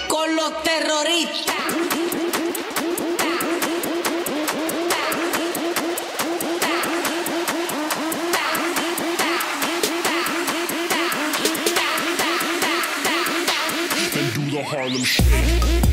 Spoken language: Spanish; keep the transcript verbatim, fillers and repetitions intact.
con los terroristas. And do the Harlem Shake.